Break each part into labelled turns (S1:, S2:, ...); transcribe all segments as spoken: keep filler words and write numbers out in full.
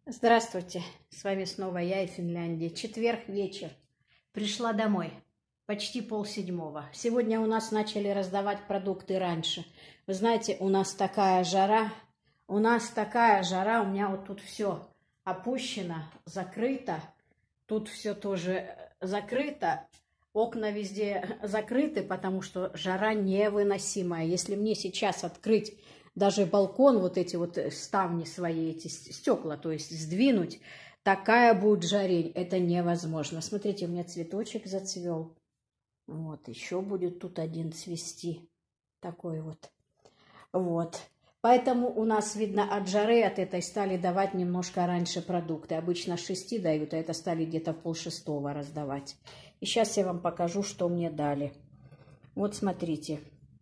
S1: Здравствуйте, с вами снова я и Финляндия. Четверг вечер. Пришла домой. Почти полседьмого. Сегодня у нас начали раздавать продукты раньше. Вы знаете, у нас такая жара. У нас такая жара. У меня вот тут все опущено, закрыто. Тут все тоже закрыто. Окна везде закрыты, потому что жара невыносимая. Если мне сейчас открыть даже балкон, вот эти вот ставни свои, эти стекла, то есть сдвинуть, такая будет жарень, это невозможно. Смотрите, у меня цветочек зацвел. Вот, еще будет тут один цвести. Такой вот. Вот. Поэтому у нас, видно, от жары, от этой стали давать немножко раньше продукты. Обычно с шести дают, а это стали где-то в полшестого раздавать. И сейчас я вам покажу, что мне дали. Вот смотрите.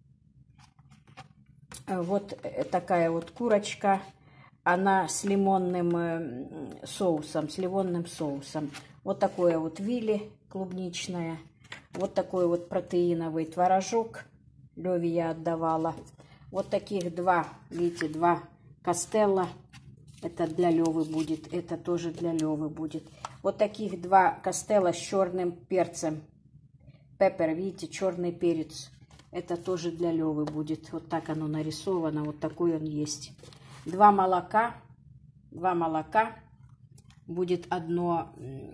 S1: Вот такая вот курочка. Она с лимонным соусом, с лимонным соусом. Вот такое вот вилли клубничное. Вот такой вот протеиновый творожок. Леве я отдавала. Вот таких два, видите, два костелла. Это для Левы будет, это тоже для Левы будет. Вот таких два костелла с черным перцем. Пеппер, видите, черный перец. Это тоже для Левы будет. Вот так оно нарисовано, вот такой он есть. Два молока, два молока. Будет одно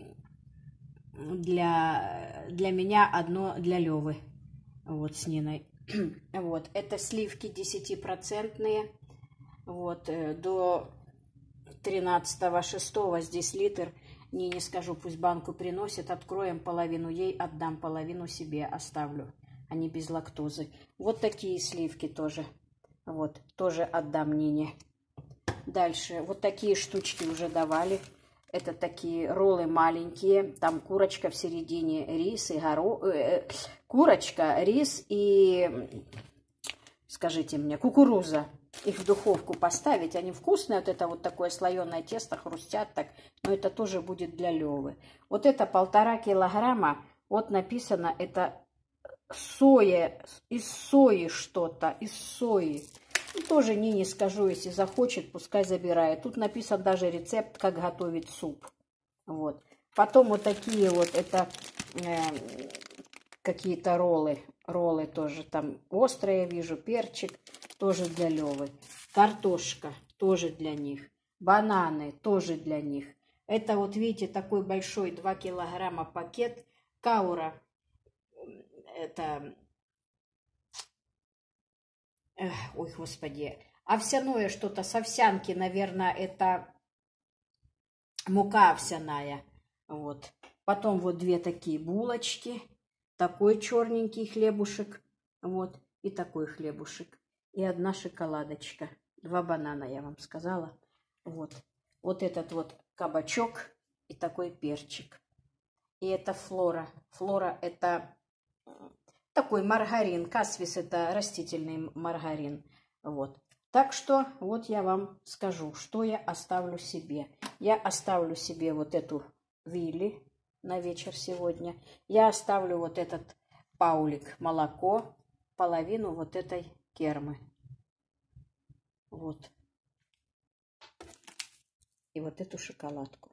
S1: для, для меня, одно для Левы. Вот с Ниной. Вот, это сливки десятипроцентные. Вот, до тринадцатого шестого здесь литр. Не, не скажу, пусть банку приносит. Откроем половину ей, отдам половину себе, оставлю. Они без лактозы. Вот такие сливки тоже. Вот, тоже отдам Нине. Дальше, вот такие штучки уже давали. Это такие роллы маленькие. Там курочка в середине, рис и горо... Э, курочка, рис и, скажите мне, кукуруза. Их в духовку поставить. Они вкусные. Вот это вот такое слоеное тесто, хрустят так. Но это тоже будет для Левы. Вот это полтора килограмма. Вот написано, это соя, из сои что-то, из сои. И тоже Нине скажу, если захочет, пускай забирает. Тут написан даже рецепт, как готовить суп. Вот. Потом вот такие вот, это э, какие-то роллы. Роллы тоже там острые, вижу, перчик, тоже для Левы. Картошка, тоже для них. Бананы, тоже для них. Это вот, видите, такой большой два килограмма пакет Каура. Это... Эх, ой, господи. Овсяное что-то с овсянки, наверное, это мука овсяная. Вот. Потом вот две такие булочки. Такой черненький хлебушек. Вот. И такой хлебушек. И одна шоколадочка. Два банана, я вам сказала. Вот. Вот этот вот кабачок и такой перчик. И это флора. Флора это... Такой маргарин. Касвис это растительный маргарин. Вот. Так что вот я вам скажу, что я оставлю себе. Я оставлю себе вот эту вилли на вечер сегодня. Я оставлю вот этот паулик молоко, половину вот этой кермы. Вот. И вот эту шоколадку.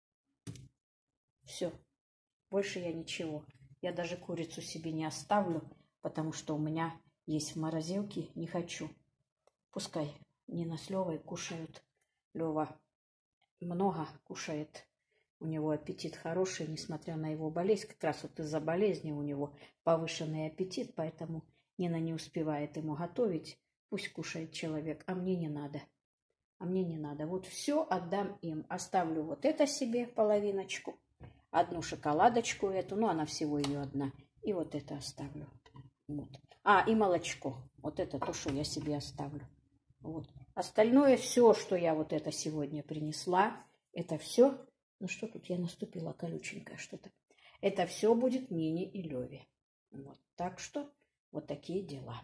S1: Все. Больше я ничего. Я даже курицу себе не оставлю, потому что у меня есть в морозилке. Не хочу. Пускай Нина с Левой кушают. Лева много кушает. У него аппетит хороший, несмотря на его болезнь. Как раз вот из-за болезни у него повышенный аппетит, поэтому Нина не успевает ему готовить. Пусть кушает человек, а мне не надо. А мне не надо. Вот все отдам им. Оставлю вот это себе половиночку. Одну шоколадочку эту, ну она всего ее одна. И вот это оставлю. Вот. А, и молочко. Вот это то, что я себе оставлю. Вот. Остальное все, что я вот это сегодня принесла, это все. Ну что тут я наступила колюченькое что-то. Это все будет Нине и Леве. Вот. Так что вот такие дела.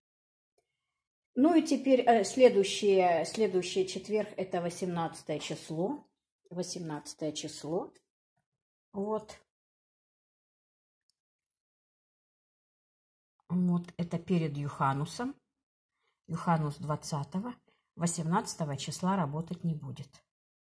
S1: Ну и теперь э, следующее, следующий четверг, это восемнадцатое число. восемнадцатое число. Вот. Вот это перед Юханусом. Юханус двадцатого. восемнадцатого числа работать не будет.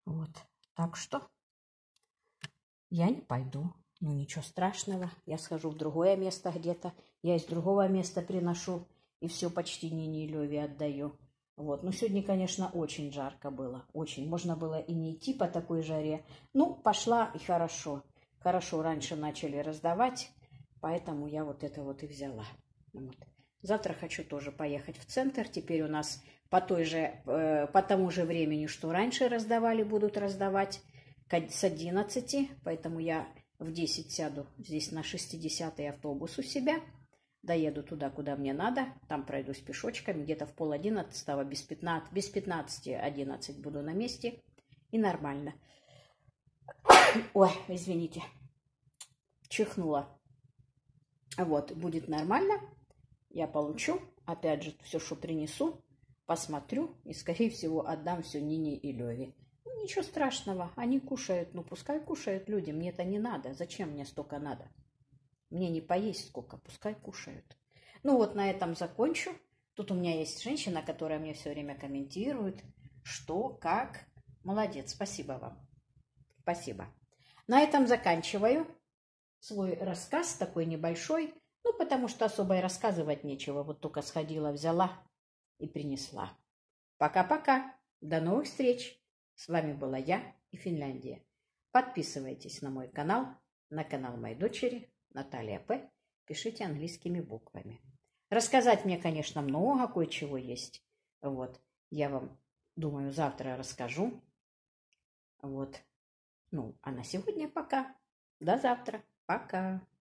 S1: Вот. Так что я не пойду. Ну, ничего страшного. Я схожу в другое место где-то. Я из другого места приношу. И все почти Нине и Леве отдаю. Вот. Но сегодня, конечно, очень жарко было. Очень. Можно было и не идти по такой жаре. Ну, пошла и хорошо. Хорошо, раньше начали раздавать. Поэтому я вот это вот и взяла. Вот. Завтра хочу тоже поехать в центр. Теперь у нас по, той же, э, по тому же времени, что раньше раздавали, будут раздавать с одиннадцати. Поэтому я в десять сяду здесь на шестидесятый автобус у себя. Доеду туда, куда мне надо. Там пройдусь пешочком. Где-то в пол одиннадцатого, без пятнадцати, без пятнадцати одиннадцать буду на месте. И нормально. Ой, извините. Чихнула. Вот, будет нормально. Я получу. Опять же, все, что принесу, посмотрю. И, скорее всего, отдам все Нине и Леве. Ну, ничего страшного. Они кушают. Ну, пускай кушают люди. Мне это не надо. Зачем мне столько надо? Мне не поесть сколько. Пускай кушают. Ну, вот на этом закончу. Тут у меня есть женщина, которая мне все время комментирует. Что, как. Молодец. Спасибо вам. Спасибо. На этом заканчиваю свой рассказ, такой небольшой. Ну, потому что особо и рассказывать нечего. Вот только сходила, взяла и принесла. Пока-пока. До новых встреч. С вами была я и Финляндия. Подписывайтесь на мой канал, на канал моей дочери Наталья П. Пишите английскими буквами. Рассказать мне, конечно, много кое-чего есть. Вот. Я вам, думаю, завтра расскажу. Вот. Ну, а на сегодня пока. До завтра. Пока.